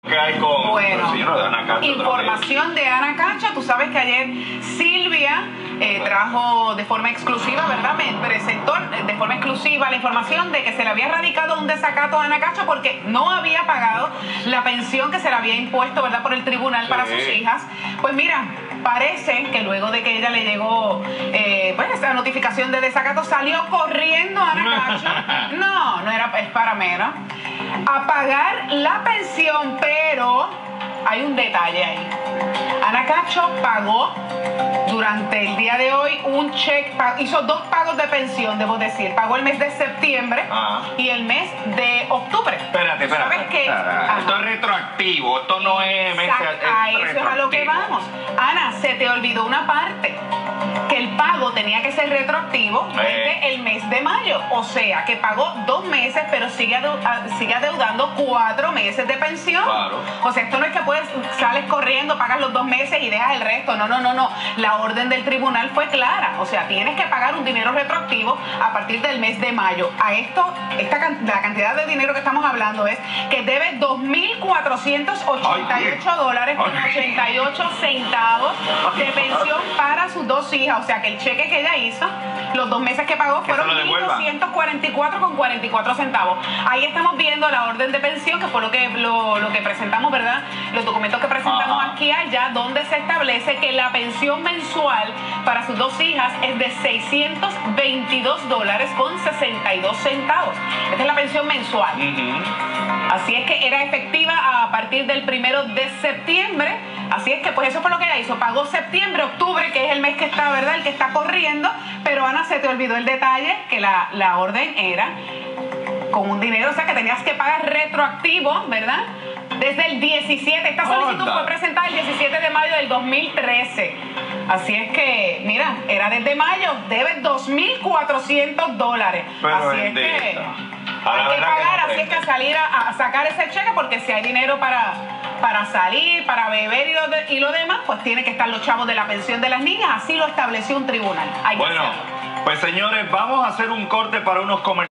¿Qué hay con bueno, el señor de Ana Cacho? Información de Ana Cacho. Tú sabes que ayer Silvia trajo de forma exclusiva, ¿verdad? Me presentó de forma exclusiva la información de que se le había radicado un desacato a Ana Cacho porque no había pagado la pensión que se le había impuesto, ¿verdad? Por el tribunal para sus hijas. Pues mira, parece que luego de que ella le llegó pues esa notificación de desacato, salió corriendo Ana Cacho. No era, es para menos, a pagar la pensión, pero hay un detalle ahí. Ana Cacho pagó durante el día de hoy un cheque, hizo 2 pagos de pensión, debo decir. Pagó el mes de septiembre y el mes de octubre. Espérate. ¿Sabes qué? Esto es retroactivo, esto no es mes. A eso es a lo que vamos. Ana, se te olvidó una parte, que el pago tenía que ser retroactivo desde el mes de mayo. O sea, que pagó 2 meses, pero sigue adeudando 4 meses de pensión. Claro. O sea, esto no es que sales corriendo, pagas los 2 meses y dejas el resto. No. La orden del tribunal fue clara. O sea, tienes que pagar un dinero retroactivo a partir del mes de mayo. A esto, la cantidad de dinero que estamos hablando es que debe $2,488.88 de pensión para sus 2 hijas. O sea, que el cheque que ella hizo, los 2 meses que pagó fueron $1,244.44. Ahí estamos viendo la orden de pensión, que fue lo que presentamos, ¿verdad? Los documentos que presentamos aquí allá, donde se establece que la pensión mensual para sus 2 hijas es de $622.62. Esta es la pensión mensual. Así es que era efectiva a partir del 1 de septiembre. Así es que pues eso fue lo que ella hizo. Pagó septiembre, octubre, que es el mes que está, ¿verdad? El que está corriendo. Pero Ana, se te olvidó el detalle, que la orden era con un dinero, o sea que tenías que pagar retroactivo, ¿verdad? Desde el 17, esta solicitud fue presentada el 17 de mayo del 2013. Así es que, mira, era desde mayo, debe $2,400. Así es que hay que pagar, así es que salir a sacar ese cheque, porque si hay dinero para salir, para beber y lo demás, pues tiene que estar los chavos de la pensión de las niñas. Así lo estableció un tribunal. Bueno, pues señores, vamos a hacer un corte para unos comerciales.